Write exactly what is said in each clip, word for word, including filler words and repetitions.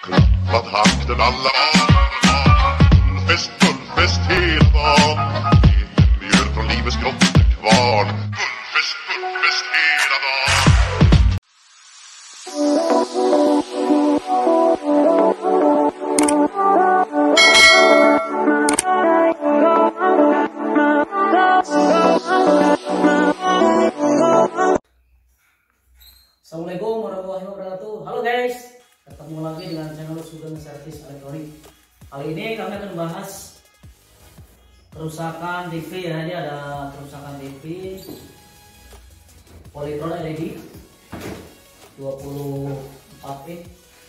Klappat hakten alla Fullfest, fullfest hela dagen Mjöl från livets grottekvarn Fullfest, fullfest hela dagen. Assalamualaikum warahmatullahi wabarakatuh. Halo guys, ketemu lagi dengan channel Sugeng Servis Elektronik. Kali ini kami akan membahas kerusakan T V ya. Ini ada kerusakan T V Polytron L E D dua puluh empat inch.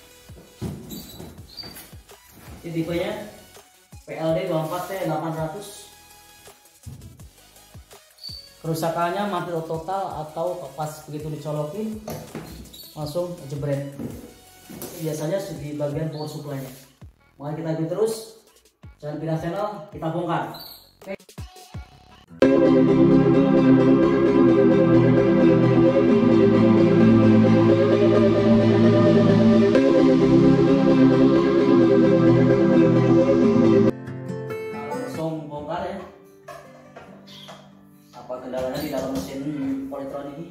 Ini tipenya P L D dua puluh empat T delapan ratus. Kerusakannya mati total atau pas begitu dicolokin langsung jebret. Biasanya di bagian power supply-nya. Mari kita ikuti terus, jangan pindah channel, kita bongkar. Oke. Langsung bongkar ya. Apa kendalanya di dalam mesin Polytron ini?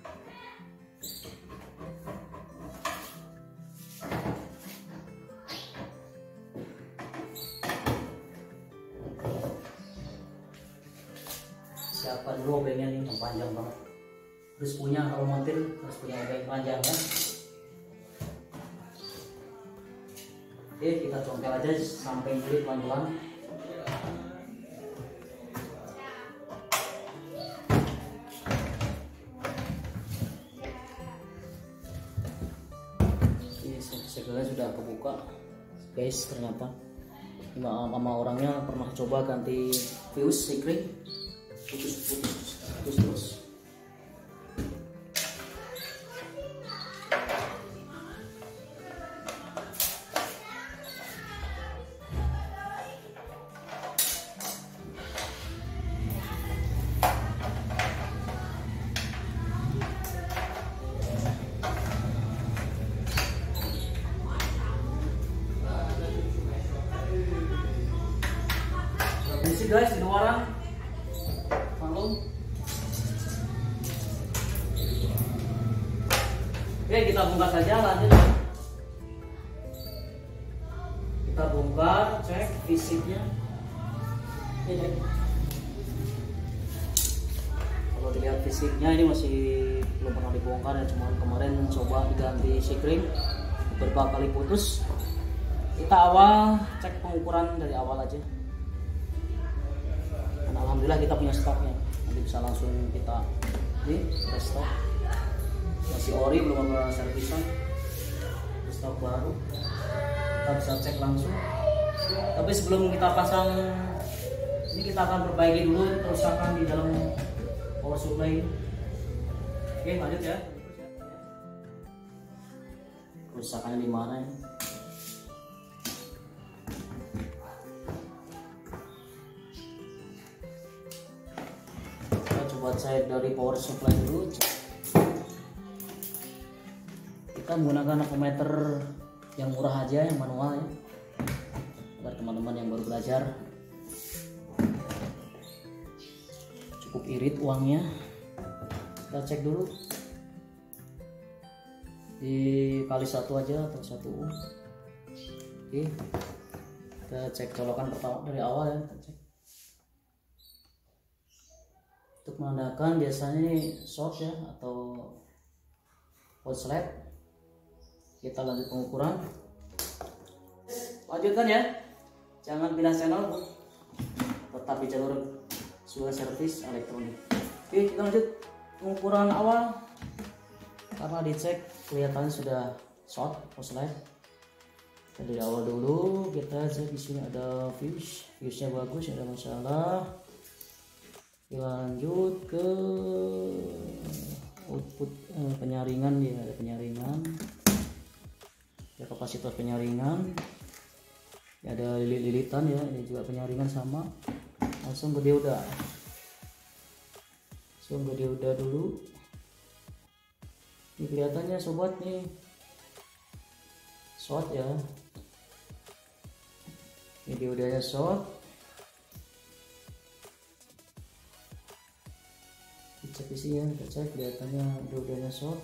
Siapa dulu obengnya nih, yang panjang banget. Terus punya kalau montir harus punya obeng panjang kan? Oke, kita congkel aja sampai jeli pelan-pelan. Segelnya sudah kebuka guys, ternyata sama orangnya pernah coba ganti fuse sikring putus putus putus terus. Isi guys di luaran lalu. Oke, kita bongkar saja, lanjut kita bongkar, cek fisiknya. Ini kalau dilihat fisiknya ini masih belum pernah dibongkar ya, cuma kemarin coba diganti sikring beberapa kali putus. Kita awal cek pengukuran dari awal aja. Alhamdulillah kita punya stoknya, nanti bisa langsung kita ini kita stok. Masih ori, belum ada servisan, stok baru, kita bisa cek langsung. Tapi sebelum kita pasang ini, kita akan perbaiki dulu kerusakan di dalam power supply. Oke, lanjut ya. Kerusakannya di mana ya? Buat saya dari power supply dulu. Kita menggunakan avometer yang murah aja, yang manual ya, agar teman-teman yang baru belajar cukup irit uangnya. Kita cek dulu dikali satu aja atau satu. Oke, kita cek colokan pertama dari awal ya. Kita cek untuk menandakan biasanya ini short ya atau korslet. Kita lanjut pengukuran, lanjutkan ya, jangan pindah channel, tetap di jalur Sugeng Servis Elektronik. Oke, kita lanjut pengukuran awal. Karena dicek kelihatannya sudah short korslet. Dari awal dulu kita cek, di sini ada fuse, fuse nya bagus, tidak ada masalah. Lanjut ke output eh, penyaringan, dia ada penyaringan, ya kapasitor penyaringan, ya ada lilit-lilitan ya, ini juga penyaringan sama. Langsung ke dioda, langsung ke dioda dulu. Ini kelihatannya sobat nih short ya. Ini diodanya short. Dicek isi ya, kita cek kelihatannya diodanya short.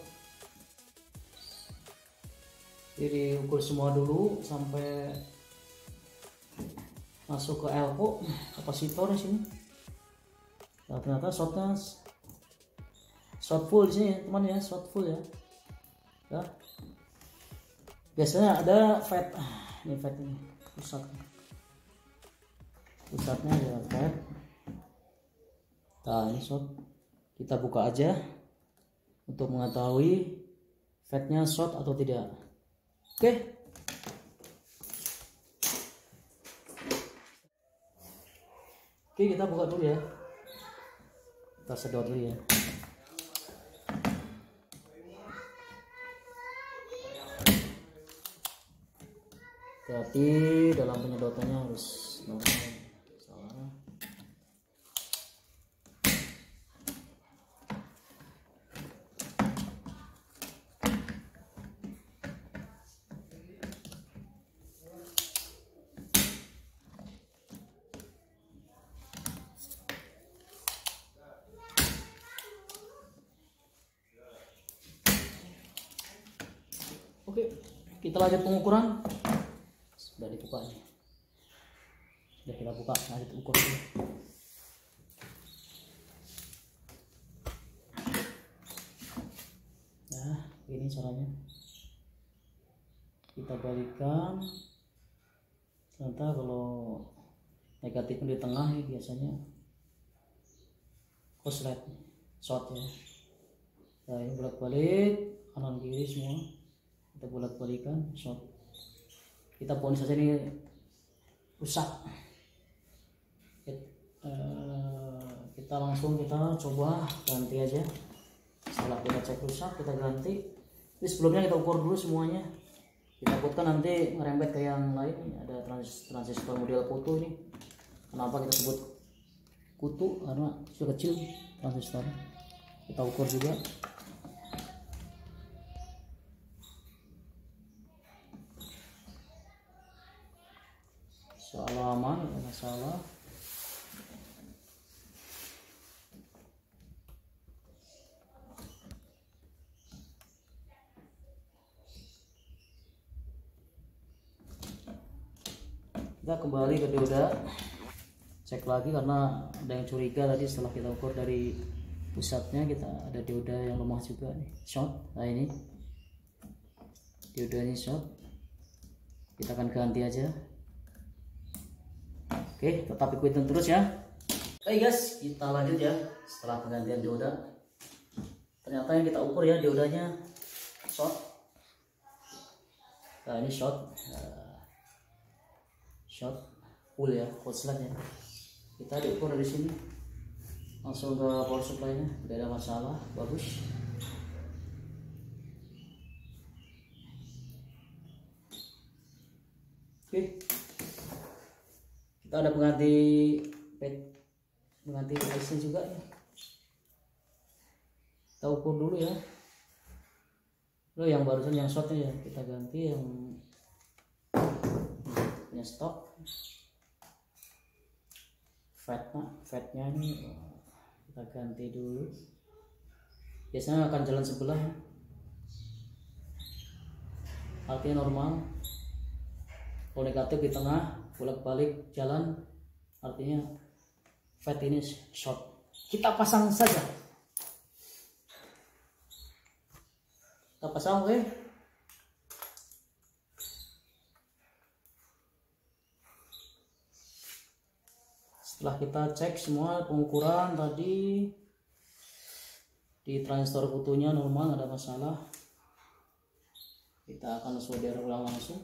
Jadi diukur semua dulu sampai masuk ke elko kapasitor di sini. Nah, ternyata shortnya short full di sini teman ya, short full ya. Ya. Biasanya ada fat, ini fat ini pusat, pusatnya ada fat. Nah ini short, kita buka aja untuk mengetahui fatnya short atau tidak. Oke. Oke, kita buka dulu ya. Kita sedot dulu ya. Hati-hati dalam penyedotannya, harus normal. Salah. Oke, kita lanjut pengukuran. Sudah dibuka nih, sudah kita buka, lanjut ukur dulu. Nah ini caranya, kita balikan. Ternyata kalau negatifnya di tengah ya biasanya koslet short ya. Nah ini bolak balik kanan kiri semua kita bolak balikan short. Kita ponis saja ini rusak. Kita langsung kita coba ganti aja. Setelah kita cek rusak kita ganti. Tapi sebelumnya kita ukur dulu semuanya. Kita takutkan nanti ngerembet ke yang lain. Ada trans transistor model foto ini. Kenapa kita sebut kutu? Karena sudah kecil transistor. Kita ukur juga. Salah aman, tidak masalah. Kita kembali ke dioda, cek lagi karena ada yang curiga tadi setelah kita ukur dari pusatnya, kita ada dioda yang lemah juga nih, short. Nah ini dioda ini short, kita akan ganti aja. Oke, tetap ikutin terus ya. Oke guys, kita lanjut ya. Setelah penggantian dioda, ternyata yang kita ukur ya diodanya short. Nah ini short, uh, short full ya, korslet ya. Kita diukur dari sini, langsung ke power supply-nya, tidak ada masalah, bagus. Oke. Kita ada pengganti pet, pengganti I C juga ya. Kita ukur dulu ya. Lo yang barusan yang shortnya ya kita ganti, yang punya stok. Fatnya, fatnya ini kita ganti dulu. Biasanya akan jalan sebelah ya. Artinya normal. Kalau negatif di tengah, bolak-balik jalan, artinya fat ini short. Kita pasang saja. Kita pasang, oke. Okay. Setelah kita cek semua pengukuran tadi di transistor kutunya normal, ada masalah, kita akan solder ulang langsung.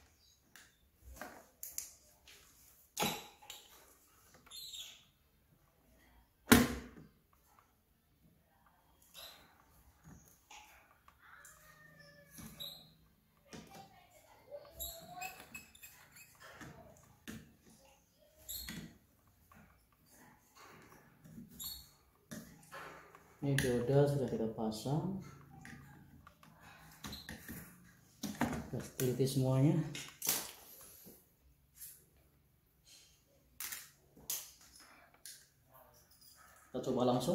Ini dioda sudah kita pasang, kita teliti semuanya. Kita coba langsung,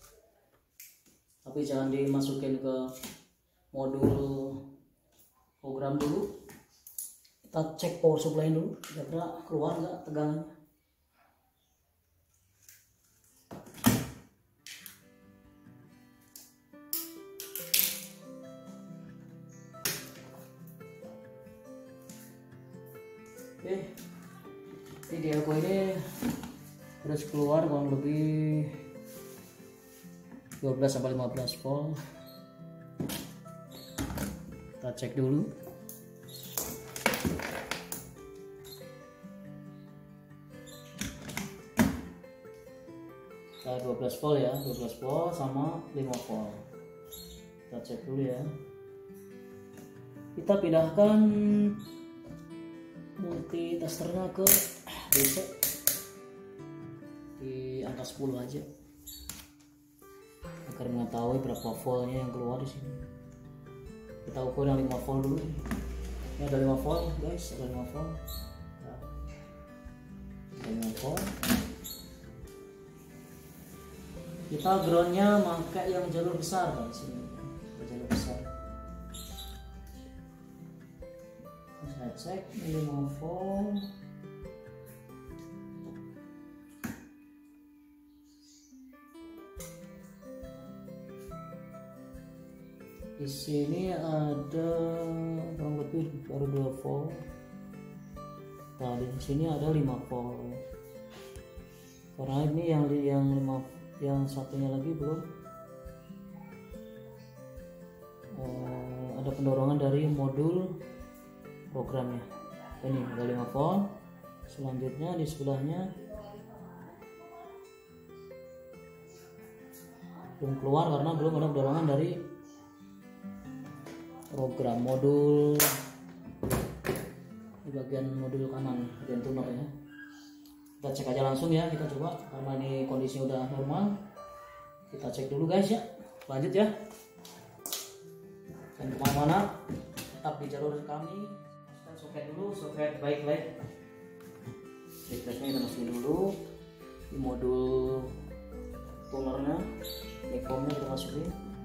tapi jangan dimasukin ke modul program dulu. Kita cek power supply dulu, kira-kira keluar nggak tegangannya. Oke, ini di aku ini terus keluar kurang lebih dua belas sampai lima belas volt. Kita cek dulu. Kita dua belas volt ya, dua belas volt sama lima volt. Kita cek dulu ya. Kita pindahkan multi testernya ke D C di angka sepuluh aja agar mengetahui berapa voltnya yang keluar di sini. Kita ukur yang lima volt dulu. Ini ada lima volt guys, ada lima volt. Nah, ada lima volt. Kita groundnya pakai yang jalur besar guys, ini jalur besar. Saya cek lima volt. Di sini ada kurang lebih baru dua volt. Nah, di sini ada lima volt. Karena ini yang yang lima, yang satunya lagi belum uh, ada pendorongan dari modul programnya. Ini ada lima volt. Selanjutnya di sebelahnya belum keluar karena belum ada dorongan dari program modul di bagian modul kanan, bagian tuner ya. Kita cek aja langsung ya, kita coba karena ini kondisi udah normal. Kita cek dulu guys ya, lanjut ya. Dan kemana-mana tetap di jalur kami. Kita soket dulu, soket backlight. Backlightnya kita masukin dulu di modul tunernya, ekomnya kita masukin.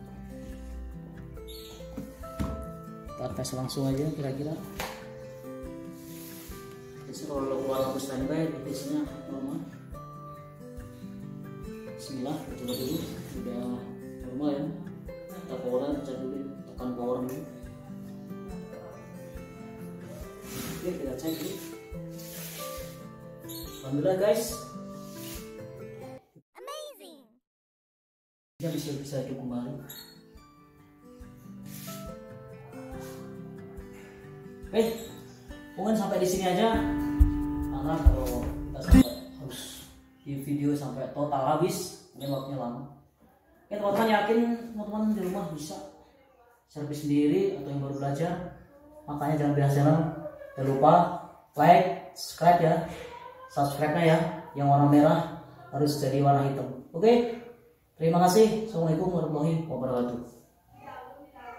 Kita tes langsung aja kira-kira. Jadi kalau keluar lampu standby, biasanya normal. Bismillah, kita coba dulu. Udah normal ya. Kita power, cek dulu, tekan power dulu. Oke, kita cek dulu. Alhamdulillah guys. Amazing. Dia bisa bisa hidup kembali. Oke, mungkin sampai di sini aja. Karena kalau kita sampai harus di video sampai total habis, mungkin waktunya lama. Oke teman-teman, yakin teman-teman di rumah bisa servis sendiri atau yang baru belajar, makanya jangan biasa channel. Jangan lupa like, subscribe ya. Subscribe-nya ya, yang warna merah harus jadi warna hitam. Oke, terima kasih. Assalamualaikum warahmatullahi wabarakatuh.